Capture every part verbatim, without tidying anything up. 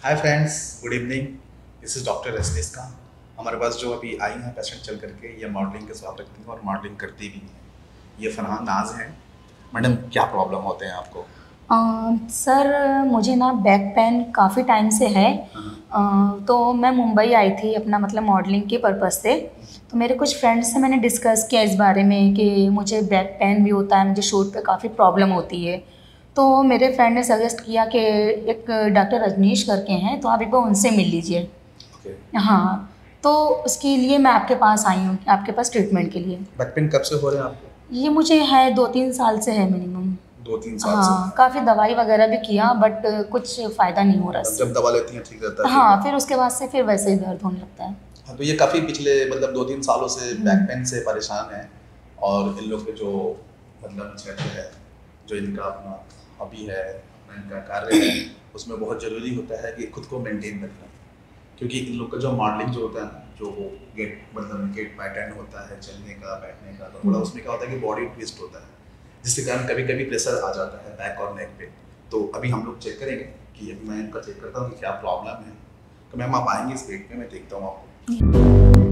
Hi friends, good evening. This is doctor Rajneesh का। हमारे पास जो अभी आई हैं पेशेंट चल करके, ये मॉडलिंग के स्वाब रखती हैं और मॉडलिंग करती भी हैं। ये फरहान नाज हैं। मैडम, क्या प्रॉब्लम होते हैं आपको? अ, सर मुझे ना बैक पेन काफ़ी टाइम से है। अ, तो मैं मुंबई आई थी अपना मतलब मॉडलिंग के पर्पज़ से। तो मेरे कुछ फ्रेंड्स से मैंने डिस्कस किया इस बारे में कि मुझे बैक पेन भी होता है, मुझे शोल्डर पे काफ़ी प्रॉब्लम होती है। तो मेरे फ्रेंड ने सजेस्ट किया कि एक डॉक्टर रजनीश करके हैं, तो आप एक बार उनसे मिल लीजिए। ओके। हाँ, तो उसके लिए मैं आपके पास आई हूँ, आपके पास ट्रीटमेंट के लिए। बैक पेन कब से हो रहे हैं आपको? ये मुझे है दो तीन साल से है मिनिमम। दो तीन साल से? हाँ, काफ़ी दवाई वगैरह भी किया बट कुछ फ़ायदा नहीं हो रहा मतलब इससे। जब दवा लेती हैं ठीक रहता है? हाँ, फिर उसके बाद से फिर वैसे ही दर्द होने लगता है। हाँ, तो ये काफ़ी पिछले मतलब दो तीन सालों से बैक हम्म। पेन से परेशान हैं। और इन लोग के जो मतलब क्षेत्र है, जो इनका अपना हॉबी है, अपना इनका कार्य है, उसमें बहुत ज़रूरी होता है कि खुद को मेंटेन रखना। क्योंकि इन लोग का जो मॉडलिंग जो होता है ना, जो वो गेट मतलब गेट पैटर्न होता है चलने का, बैठने का, तो थोड़ा उसमें क्या होता है कि बॉडी ट्विस्ट होता है, जिसके कारण कभी कभी प्रेशर आ जाता है बैक और नेक पे। तो अभी हम लोग चेक करेंगे कि अभी मैं इनका चेक करता हूँ कि क्या प्रॉब्लम है। तो मैम आप आएंगे इस पेट में, मैं देखता हूँ आपको।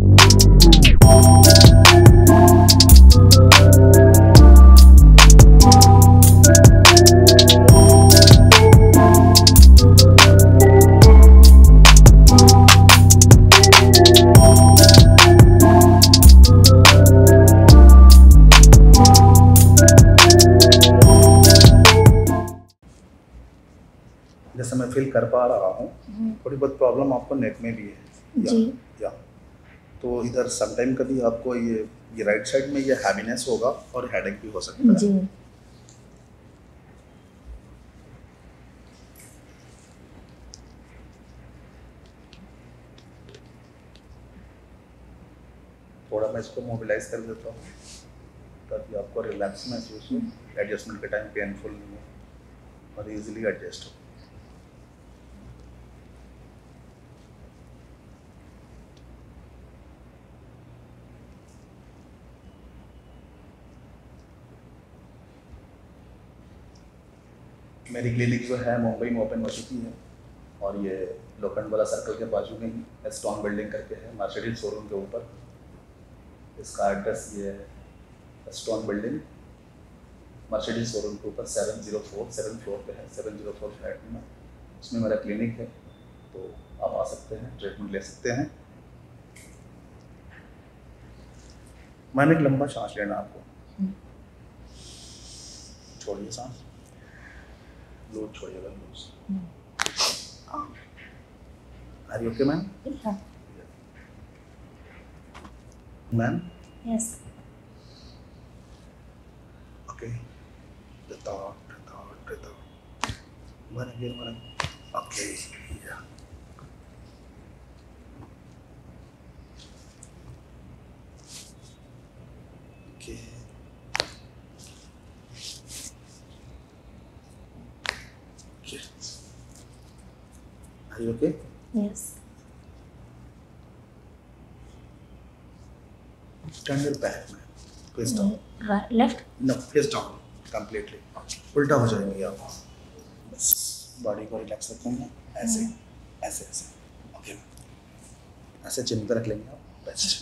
जैसे मैं फील कर पा रहा हूँ, थोड़ी बहुत प्रॉब्लम आपको नेक में भी है। जी। या, या तो इधर समटाइम कभी आपको ये ये राइट साइड में ये हैवीनेस होगा और हेडेक भी हो सकता है। जी। थोड़ा मैं इसको मोबिलाइज कर देता हूँ ताकि आपको रिलैक्स महसूस हो, एडजस्टमेंट के टाइम पेनफुल नहीं हो और इजीली एडजस्ट हो। मेरी क्लिनिक जो है मुंबई में ओपन हो चुकी है और ये लोखंडवाला सर्कल के बाजू में ही स्ट्रॉन्ग बिल्डिंग करके है, मर्सिडीज शोरूम के ऊपर। इसका एड्रेस ये है, स्ट्रॉन्ग बिल्डिंग मर्सिडीज शोरूम के ऊपर, seven zero four seven floor पे है, सेवन जीरो फोर फ्लैट में। उसमें मेरा क्लिनिक है, तो आप आ सकते हैं, ट्रीटमेंट ले सकते हैं। मैंने एक लंबा सांस लेना आपको, छोड़िए सांस, लूज छोड़िएगा, loose. Are you okay ma'am? Ma'am? Yes. Okay. The thought, the thought, the thought. One again, one again. Okay. Yeah. Okay. Okay. Are you okay? Yes. Turn your back, man. Face down. Left. No, face down. Completely. उल्टा हो जाएंगे आप। बस body को relax रखेंगे, ऐसे ऐसे ऐसे। ओके। ऐसे चिन पे रख लेंगे आप, बेस्ट।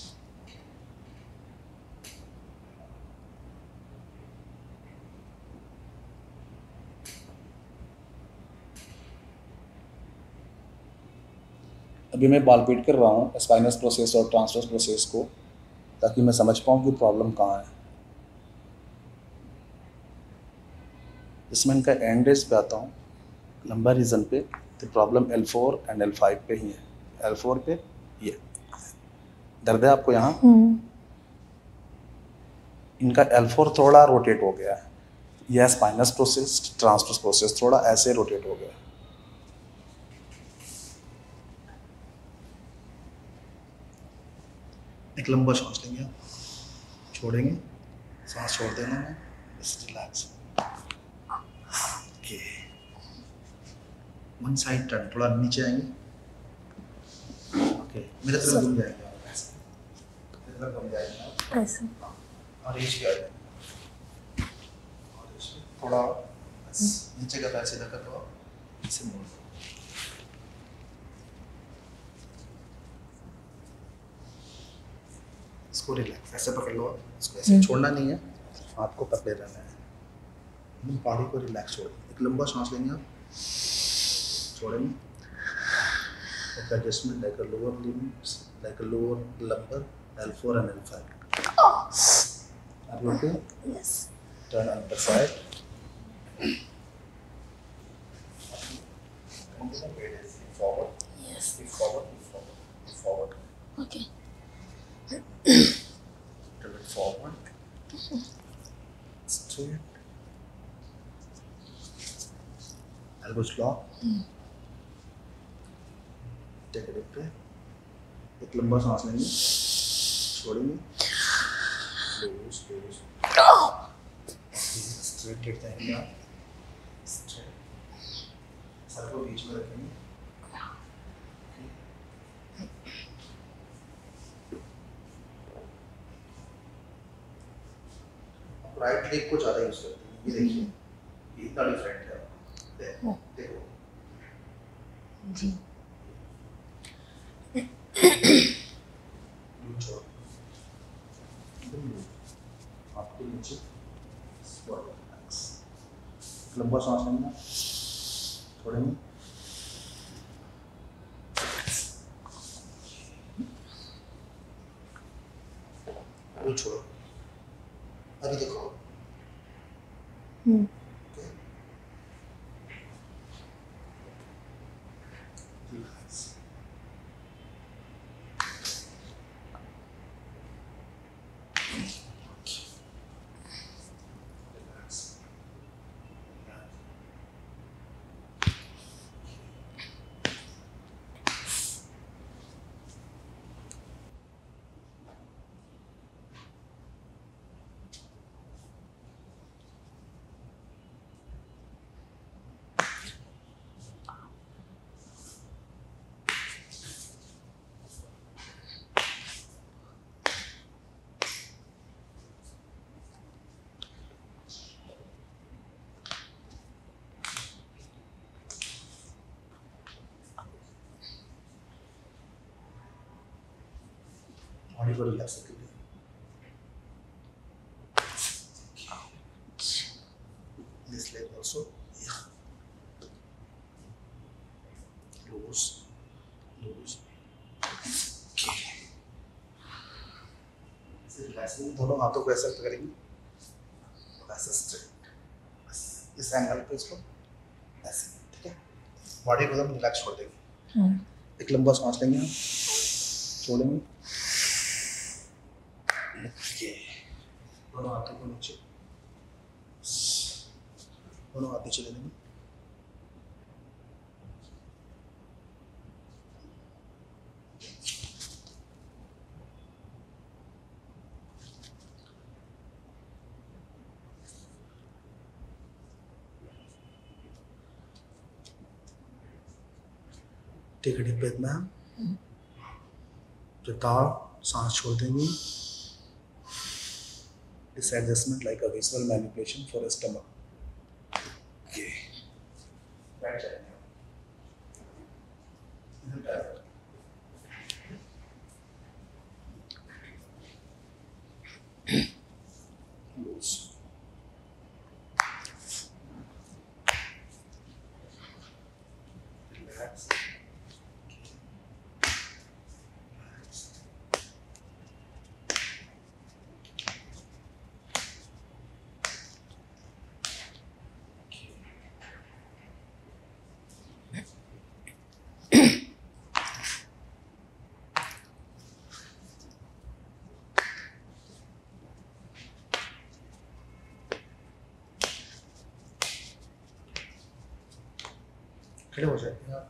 अभी मैं बाल पीट कर रहा हूँ स्पाइनस प्रोसेस और ट्रांसवर्स प्रोसेस को, ताकि मैं समझ पाऊँ कि प्रॉब्लम कहाँ है। इसमें इनका एंड डेज पे आता हूँ, लंबा रीजन पे, तो problem L four and L five पे ही है। एल फोर पे ये दर्द है आपको यहाँ। इनका एल फोर थोड़ा रोटेट हो गया है, यह स्पाइनस प्रोसेस, ट्रांसवर्स प्रोसेस थोड़ा ऐसे रोटेट हो गया है। एक लंबा सांस लेंगे आप, छोड़ेंगे, सांस छोड़ देना है, बस relax. Okay, one side turn, थोड़ा नीचे आएंगे। ओके, मेरे तरफ घूम जाएंगे आप, ऐसे मेरे तरफ घूम जाएंगे आप, ऐसे। और रीच किया जाए, और थोड़ा बस नीचे का पैर सीधा कर दो, इसे मोड़ दो। इसको रिलैक्स ऐसे पकड़ लो आप, इसको ऐसे छोड़ना नहीं है, हाथ को पकड़े रहना है, बॉडी को रिलैक्स छोड़। एक लंबा सांस लेंगे आप, छोड़ेंगे, एक adjustment like a lower limbs, like a lower lumbar, L four and L five. Are you okay? Yes. Turn on the side. Forward. Yes. Forward. Forward. Forward. Okay. Turn it forward. Straight. Elbows locked. Hmm. Take a deep breath. एक लंबा सांस लेंगे, छोड़ेंगे, loose loose, straight late जाएंगे आप, straight, sir को बीच में रखेंगे, आप राइट लेग को ज़्यादा यूज करते हैं, ये देखिए, ये इतना डिफरेंट है, देखो, देखो, जी। आपके नीचे लंबा सांस लेंगे, छोड़ेंगे, अभी छोड़ो, अभी देखो, हम्म। बॉडी को रिलैक्स रखिए, this leg also, yeah, loose, loose, okay, इसे रिलैक्स करेंगे, दोनों हाथों को ऐसे करेंगे, ऐसे स्ट्रेट, बस इस एंगल पे इसको ऐसे, ठीक है, बॉडी को एकदम रिलैक्स छोड़ देंगे, एक लंबा सांस लेंगे हम, छोड़ेंगे, ये दोनों हाथों को नीचे, दोनों हाथ नीचे ले लेंगे, take a deep breath ma'am, without सांस छोड़ देंगे, this adjustment like a visual manipulation for a stomach. Okay. Right side. Loose. Relax. खड़े हो जाएंगे आप,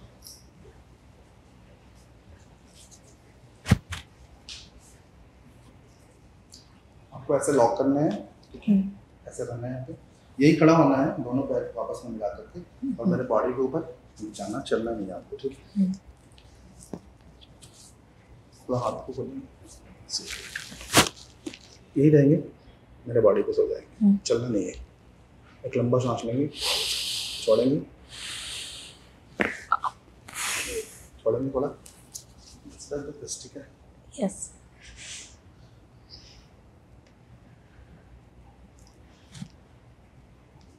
आपको ऐसे लॉक करना है, ठीक है, ऐसे रहना है यहाँ पे, यही खड़ा होना है, दोनों पैर वापस में मिला करके, और मेरे बॉडी के ऊपर जाना, चलना नहीं है आपको, ठीक है, थोड़ा हाथ को खोलेंगे, यही रहेंगे, मेरे बॉडी को सो जाएंगे, चलना नहीं है, एक लंबा सांस लेंगे, छोड़ेंगे, छोड़ेंगे थोड़ा, ठीक है, yes,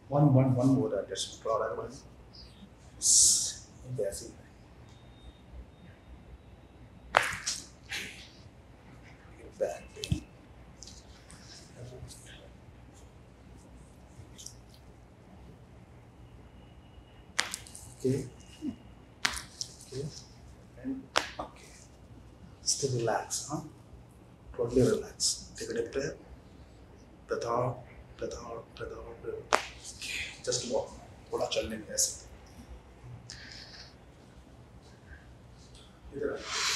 one one one more adjust थोड़ा आगे बढ़ें, ऐसे ही back pain. Okay okay and okay, stay relax, हाँ totally relax, take a deep breath, breath out, breath out, breath out, breath out. Just walk, थोड़ा चलने में ऐसे इधर।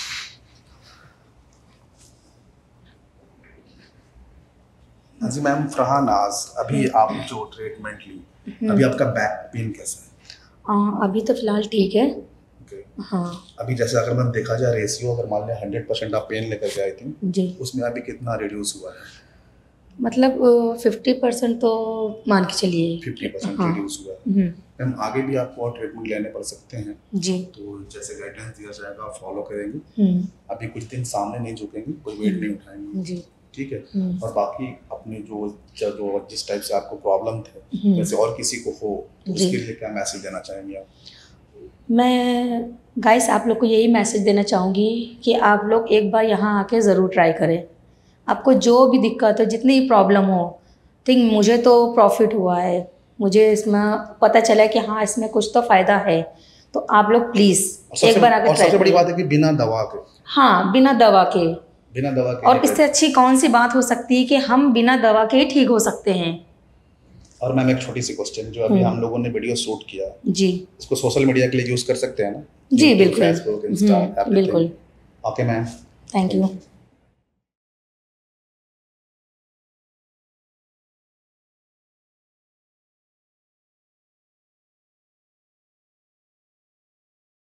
जी मैम फरहान नाज, अभी आप जो ट्रीटमेंट ली, अभी आपका बैक पेन कैसा है? आ, अभी तो फिलहाल ठीक है। okay. हाँ अभी जैसे अगर मैं देखा जाए रेशियो, अगर मान लिया हंड्रेड परसेंट आप पेन लेकर के आई थी जी, उसमें अभी कितना रिड्यूस हुआ है? मतलब फिफ्टी परसेंट तो मान के चलिए। फिफ्टी परसेंट हाँ। रिड्यूस हुआ है। हम्म, मैम आगे भी आपको और ट्रीटमेंट लेने पड़ सकते हैं, जी। तो जैसे गाइडेंस दिया जाएगा फॉलो करेंगे। हम्म, अभी कुछ दिन सामने नहीं झुकेंगे, कोई वेट नहीं उठाएंगे, जी। ठीक है? हम्म, और बाकी अपने जो जो जिस टाइप से आपको प्रॉब्लम थे हम्म, वैसे और किसी को हो तो जी। उसके लिए क्या मैसेज देना चाहेंगे आप? मैं गाइस आप लोग को यही मैसेज देना चाहूँगी कि आप लोग एक बार यहाँ आके ज़रूर ट्राई करें। आपको जो भी दिक्कत हो, जितनी प्रॉब्लम हो, थिंक मुझे तो प्रॉफिट हुआ है, मुझे इसमें पता चला कि हाँ इसमें कुछ तो फ़ायदा है, तो आप लोग प्लीज़ एक बार आके और ट्राई सबसे बड़ी करें। बात है कि बिना दवा के, हाँ, बिना दवा के। बिना दवा के और ही इससे अच्छी कौन सी बात हो सकती है कि हम बिना दवा के ही ठीक हो सकते हैं। और मैम एक छोटी सी क्वेश्चन, जो अभी हम लोगों ने वीडियो शूट किया जी इसको सोशल मीडिया के लिए यूज कर सकते हैं ना? जी YouTube, बिल्कुल। Facebook, Insta, hmm, everything. बिल्कुल। Okay ma'am, thank you.